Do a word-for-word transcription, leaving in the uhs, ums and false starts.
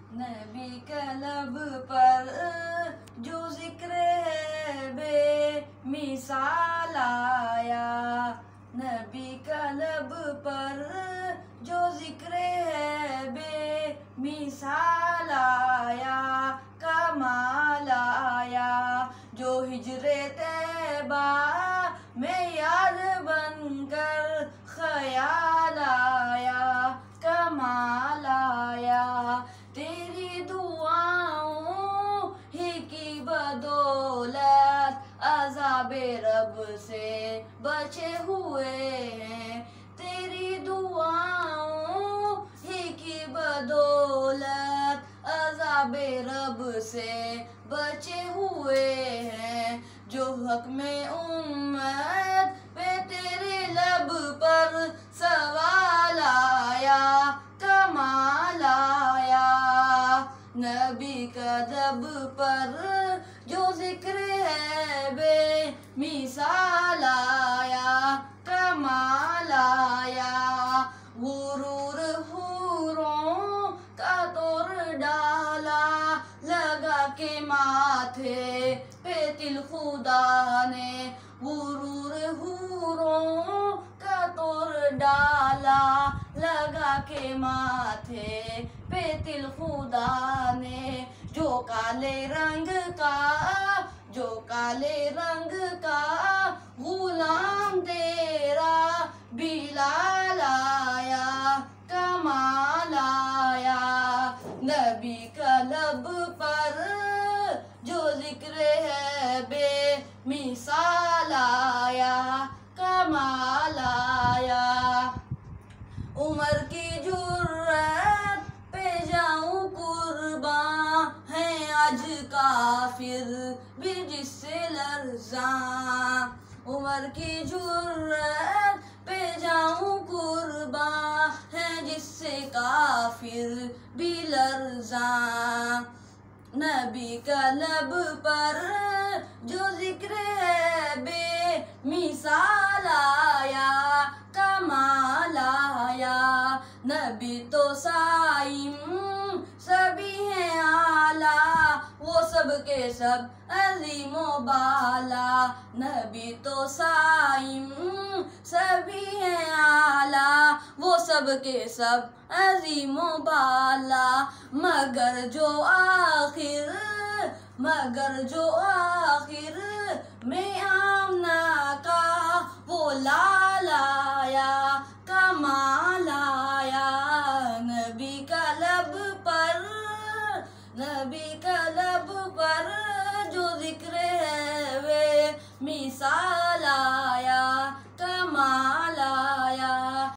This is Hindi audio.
नबी का लब पर जो जिक्र है बेमिसाल आया। नबी का लब पर जो जिक्र है बेमिसाल आया। कमाल आया जो हिजरे तैबा में यार बनकर ख्याल आया। कमाल आया तेरी दुआओं ही की बदौलत अज़ाबे रब से बचे हुए हैं। तेरी दुआओं ही की बदौलत अज़ाबे रब से बचे हुए हैं। जो हक में उम्मत पे तेरे लब पर सवाल आया। कमाल आया नबी का लब पर जो जिक्र है बेमिसाल आया। कमाल आया गुरूर हूरों का तोड़ डाला लगा के माथे पे तिल खुदा ने। गुरूर हूरों का तोड़ डाला लगा के माथे पे तिल खुदा ने। जो काले रंग का जो काले रंग का गुलाम तेरा बिलाल आया। कमाल आया नबी का लब पर जो जिक्र है बेमिसाल आया। कमाल आया उमर की जुर्रत पे जाऊं कुर्बान है आज काफिर भी जिससे लर्ज़ा। उमर की जुर्रत पे जाऊं कुर्बान है जिससे काफिर भी लर्ज़ा। नबी का लब पर जो जिक्र है बेमिसाल आया। कमाल आया नबी तो साइम सभी हैं आला वो सब के सब अजीमो बाला। नबी तो साइम सभी हैं आला वो सब के सब अजीमो बाला। मगर जो आखिर मगर जो आखिर में आमना का वो लाल आया। कमाल आया नबी का लब पर नबी का लब पर जो जिक्र